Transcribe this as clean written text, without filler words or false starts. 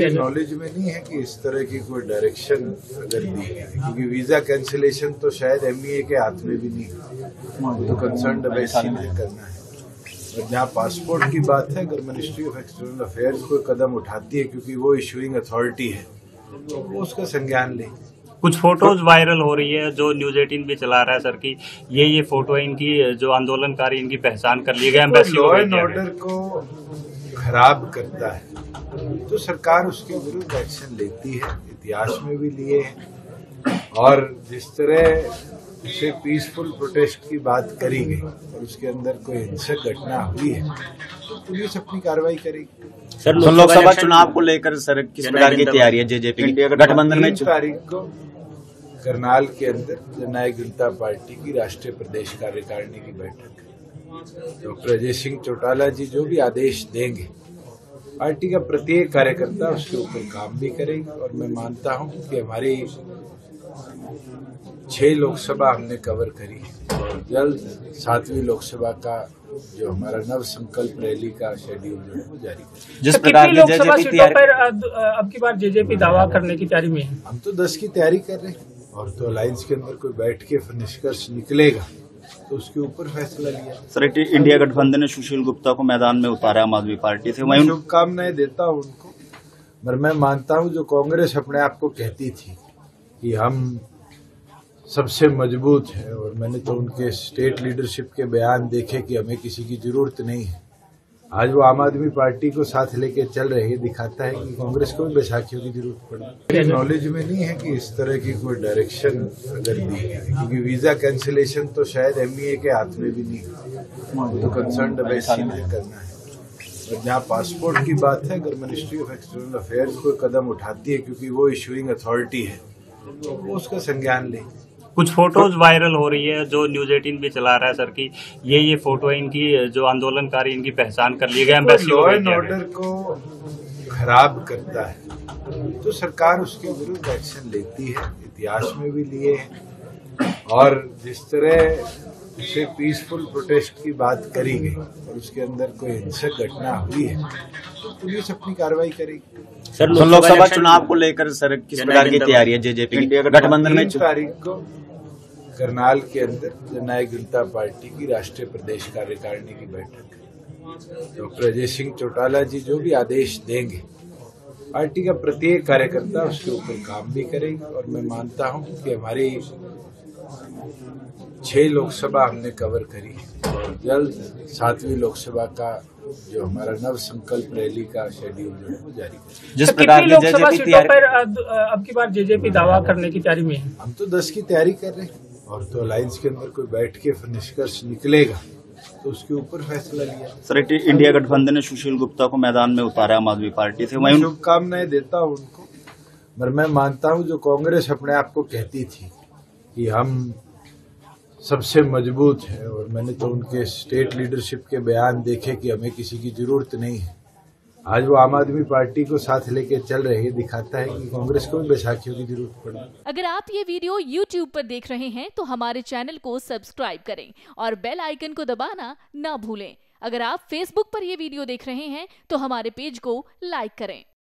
किया जाए। नॉलेज में नहीं है कि इस तरह की कोई डायरेक्शन अगर दी है, क्योंकि वीजा कैंसिलेशन तो शायद एमईए के हाथ में भी नहीं है, वो तो कंसर्न एम्बेसी में करना है। और जहाँ पासपोर्ट की बात है, अगर मिनिस्ट्री ऑफ एक्सटर्नल अफेयर्स कोई कदम उठाती है क्योंकि वो इशूइंग अथॉरिटी है, तो वो उसका संज्ञान ले। कुछ फोटोज वायरल हो रही है जो न्यूज 18 भी चला रहा है सर की ये फोटो है इनकी, जो आंदोलनकारी इनकी पहचान कर लिए गए, एम्बेसी लॉ एंड ऑर्डर को खराब करता है तो सरकार उसके विरुद्ध एक्शन लेती है, इतिहास में भी लिए हैं। और जिस तरह उसे पीसफुल प्रोटेस्ट की बात करी गई और उसके अंदर कोई हिंसक घटना हुई है तो पुलिस अपनी कार्रवाई करेगी। सर लोकसभा चुनाव को लेकर सर किस प्रकार की तैयारी है जेजेपी गठबंधन में? 3 तारीख को करनाल के अंदर जननायक जनता पार्टी की राष्ट्रीय प्रदेश कार्यकारिणी की बैठक है। डॉक्टर अजय सिंह चौटाला जी जो भी आदेश देंगे, पार्टी का प्रत्येक कार्यकर्ता उसके ऊपर काम भी करेगा। और मैं मानता हूं कि हमारी 6 लोकसभा हमने कवर करी है और जल्द 7वीं लोकसभा का जो हमारा नव संकल्प रैली का शेड्यूल जो है वो जारी करेंगे। जिस प्रकार की लोकसभा सीटों पर अब की बार जेजेपी दावा करने की तैयारी में है। हम तो 10 की तैयारी कर रहे हैं और तो अलायंस के अंदर कोई बैठ के निष्कर्ष निकलेगा तो उसके ऊपर फैसला लिया। सर इंडिया गठबंधन ने सुशील गुप्ता को मैदान में उतारा आम आदमी पार्टी से, वहीं शुभकामनाएं देता हूं उनको। मगर मैं मानता हूं जो कांग्रेस अपने आप को कहती थी कि हम सबसे मजबूत है, और मैंने तो उनके स्टेट लीडरशिप के बयान देखे कि हमें किसी की जरूरत नहीं है। आज वो आम आदमी पार्टी को साथ लेके चल रहे हैं, दिखाता है कि कांग्रेस को भी बैसाखियों की जरूरत पड़ी। नॉलेज में नहीं है कि इस तरह की कोई डायरेक्शन अगर दी है, क्योंकि वीजा कैंसिलेशन तो शायद एमईए के हाथ में भी नहीं है, वो तो कंसर्न एम्बेसी में करना है। और जहाँ पासपोर्ट की बात है, अगर मिनिस्ट्री ऑफ एक्सटर्नल अफेयर्स कोई कदम उठाती है क्योंकि वो इशूइंग अथॉरिटी है, तो वो उसका संज्ञान ले। कुछ फोटोज वायरल हो रही है जो न्यूज 18 भी चला रहा है सर की ये फोटो है इनकी, जो आंदोलनकारी इनकी पहचान कर लिए गए, एम्बेसी लॉ एंड ऑर्डर को खराब करता है तो सरकार उसके विरुद्ध एक्शन लेती है, इतिहास में भी लिए हैं। और जिस तरह उसे पीसफुल प्रोटेस्ट की बात करी गई और उसके अंदर कोई हिंसक घटना हुई है तो पुलिस अपनी कार्रवाई करेगी। सर लोकसभा चुनाव को लेकर सर किस प्रकार की तैयारी है जेजेपी गठबंधन में? 3 तारीख को करनाल के अंदर जननायक जनता पार्टी की राष्ट्रीय प्रदेश कार्यकारिणी की बैठक है। डॉक्टर अजय सिंह चौटाला जी जो भी आदेश देंगे, पार्टी का प्रत्येक कार्यकर्ता उसके ऊपर काम भी करेगा। और मैं मानता हूं कि हमारी 6 लोकसभा हमने कवर करी है और जल्द 7वीं लोकसभा का जो हमारा नव संकल्प रैली का शेड्यूल जो है वो जारी करेंगे। जिस प्रकार की लोकसभा सीटों पर अब की बार जेजेपी दावा करने की तैयारी में है। हम तो 10 की तैयारी कर रहे हैं और तो अलायंस के अंदर कोई बैठ के निष्कर्ष निकलेगा तो उसके ऊपर फैसला लिया। सर इंडिया गठबंधन ने सुशील गुप्ता को मैदान में उतारा आम आदमी पार्टी से, वहीं शुभकामनाएं देता हूं उनको। मगर मैं मानता हूं जो कांग्रेस अपने आप को कहती थी कि हम सबसे मजबूत है, और मैंने तो उनके स्टेट लीडरशिप के बयान देखे कि हमें किसी की जरूरत नहीं है। आज वो आम आदमी पार्टी को साथ लेके चल रहे हैं, दिखाता है कि कांग्रेस को भी बैसाखियों की जरूरत पड़ी। अगर आप ये वीडियो YouTube पर देख रहे हैं तो हमारे चैनल को सब्सक्राइब करें और बेल आइकन को दबाना ना भूलें। अगर आप Facebook पर ये वीडियो देख रहे हैं तो हमारे पेज को लाइक करें।